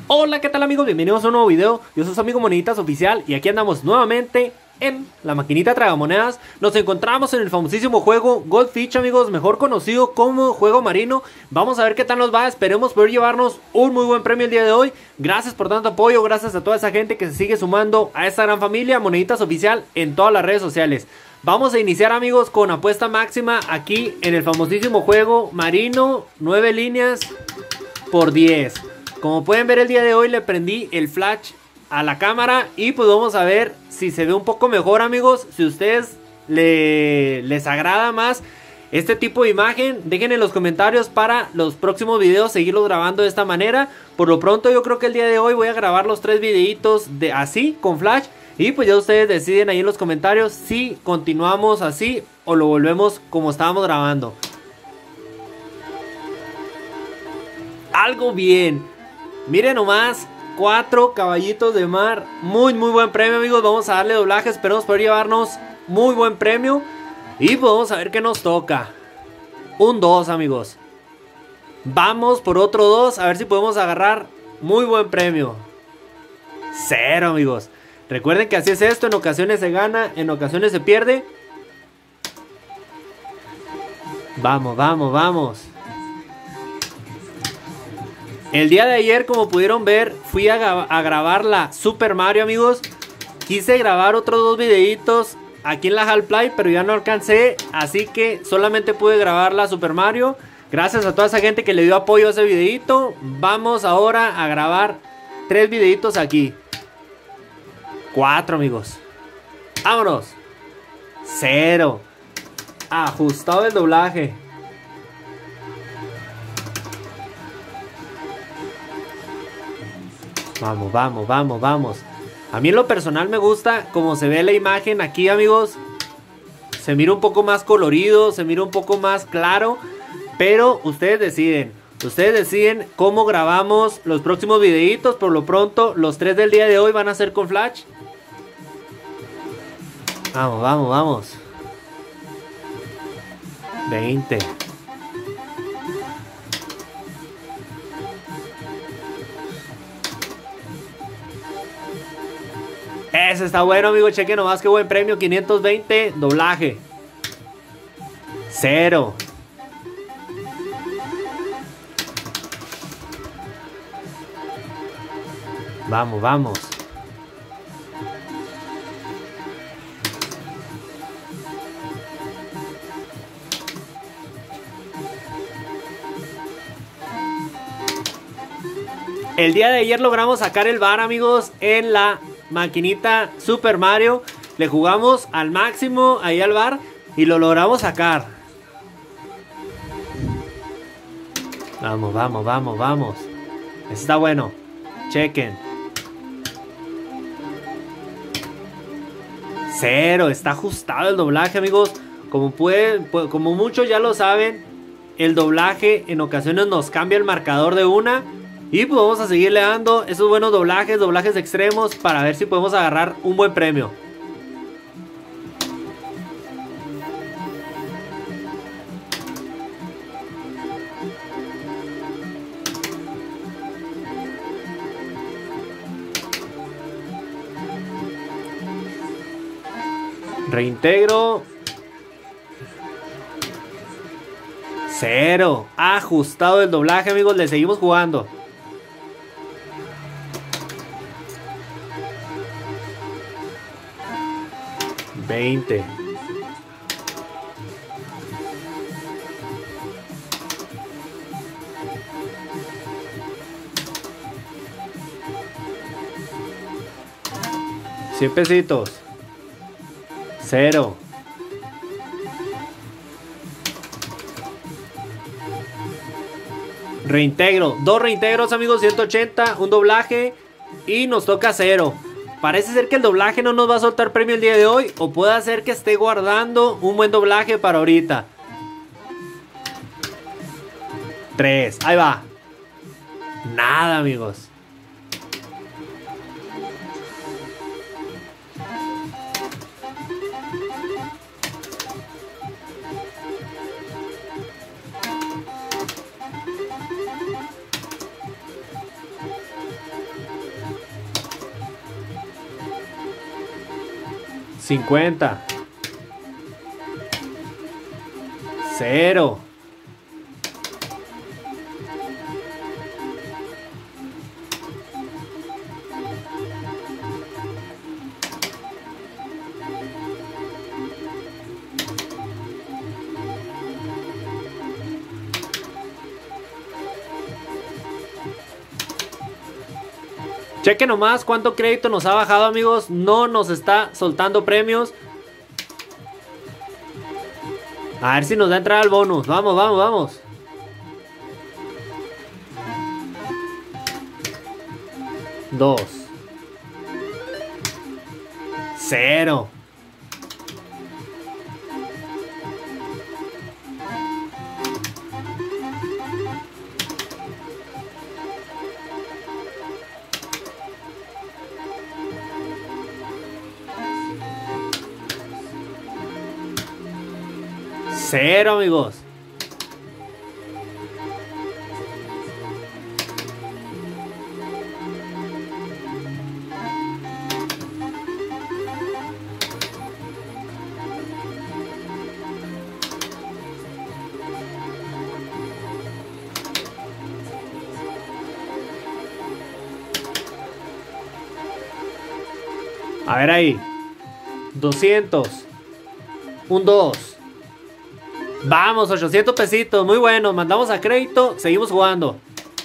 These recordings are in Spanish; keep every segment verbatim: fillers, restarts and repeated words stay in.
Hola, ¿qué tal amigos? Bienvenidos a un nuevo video. Yo soy su amigo Moneditas Oficial y aquí andamos nuevamente en la maquinita tragamonedas. Nos encontramos en el famosísimo juego Goldfish, amigos, mejor conocido como juego marino. Vamos a ver qué tal nos va, esperemos poder llevarnos un muy buen premio el día de hoy. Gracias por tanto apoyo, gracias a toda esa gente que se sigue sumando a esta gran familia Moneditas Oficial en todas las redes sociales. Vamos a iniciar, amigos, con apuesta máxima aquí en el famosísimo juego marino, nueve líneas por diez. Como pueden ver, el día de hoy le prendí el flash a la cámara y pues vamos a ver si se ve un poco mejor, amigos. Si a ustedes le, les agrada más este tipo de imagen, dejen en los comentarios para los próximos videos seguirlos grabando de esta manera. Por lo pronto yo creo que el día de hoy voy a grabar los tres videitos de así, con flash. Y pues ya ustedes deciden ahí en los comentarios si continuamos así o lo volvemos como estábamos grabando. Algo bien. Miren nomás, cuatro caballitos de mar. Muy muy buen premio, amigos. Vamos a darle doblaje, esperemos poder llevarnos muy buen premio. Y pues vamos a ver qué nos toca. Un dos, amigos. Vamos por otro dos, a ver si podemos agarrar muy buen premio. Cero, amigos. Recuerden que así es esto, en ocasiones se gana, en ocasiones se pierde. Vamos, vamos, vamos. El día de ayer, como pudieron ver, fui a, a grabar la Super Mario, amigos. Quise grabar otros dos videitos aquí en la Half-Life, pero ya no alcancé, así que solamente pude grabar la Super Mario. Gracias a toda esa gente que le dio apoyo a ese videito. Vamos ahora a grabar tres videitos aquí. Cuatro, amigos. Vámonos. Cero. Ajustado el doblaje. Vamos, vamos, vamos, vamos. A mí en lo personal me gusta como se ve la imagen aquí, amigos. Se mira un poco más colorido, se mira un poco más claro. Pero ustedes deciden. Ustedes deciden cómo grabamos los próximos videitos. Por lo pronto, los tres del día de hoy van a ser con flash. Vamos, vamos, vamos. veinte. Ese está bueno, amigo. Chequen nomás qué buen premio. quinientos veinte, doblaje. Cero. Vamos, vamos. El día de ayer logramos sacar el bar, amigos, en la maquinita Super Mario. Le jugamos al máximo ahí al bar y lo logramos sacar. Vamos, vamos, vamos, vamos. Ese está bueno. Chequen. Cero. Está ajustado el doblaje, amigos. Como pueden, como muchos ya lo saben, el doblaje en ocasiones nos cambia el marcador de una. Y pues vamos a seguirle dando esos buenos doblajes, doblajes extremos, para ver si podemos agarrar un buen premio. Reintegro. Cero. Ajustado el doblaje, amigos. Le seguimos jugando. veinte. cien pesitos. Cero. Reintegro. Dos reintegros, amigos. ciento ochenta. Un doblaje. Y nos toca cero. Parece ser que el doblaje no nos va a soltar premio el día de hoy. O puede ser que esté guardando un buen doblaje para ahorita. tres. Ahí va. Nada, amigos. cincuenta. Cero. Cheque nomás cuánto crédito nos ha bajado, amigos. No nos está soltando premios. A ver si nos da entrada al bonus. Vamos, vamos, vamos. Dos. Cero. Cero, amigos. A ver ahí. doscientos. Un dos. Vamos, ochocientos pesitos. Muy bueno. Mandamos a crédito. Seguimos jugando.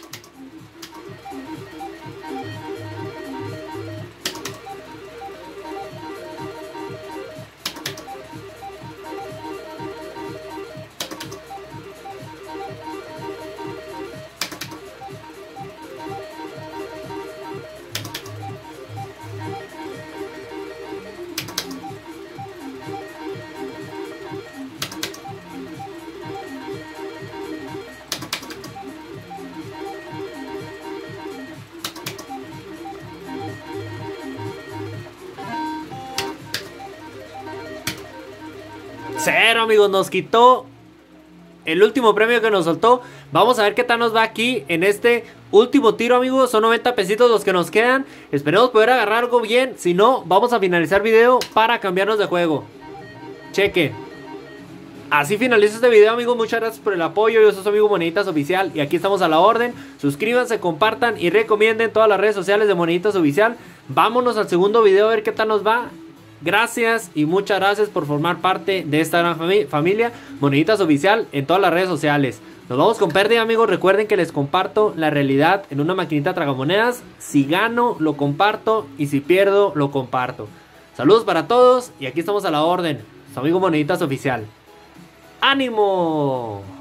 Cero, amigos, nos quitó el último premio que nos soltó. Vamos a ver qué tal nos va aquí en este último tiro, amigos. Son noventa pesitos los que nos quedan. Esperemos poder agarrar algo bien. Si no, vamos a finalizar video para cambiarnos de juego. Cheque. Así finalizo este video, amigos. Muchas gracias por el apoyo. Yo soy su amigo Moneditas Oficial y aquí estamos a la orden. Suscríbanse, compartan y recomienden todas las redes sociales de Moneditas Oficial. Vámonos al segundo video a ver qué tal nos va. Gracias y muchas gracias por formar parte de esta gran fami familia Moneditas Oficial en todas las redes sociales. Nos vamos con pérdida, amigos. Recuerden que les comparto la realidad en una maquinita tragamonedas. Si gano, lo comparto, y si pierdo, lo comparto. Saludos para todos y aquí estamos a la orden. Su amigo Moneditas Oficial. ¡Ánimo!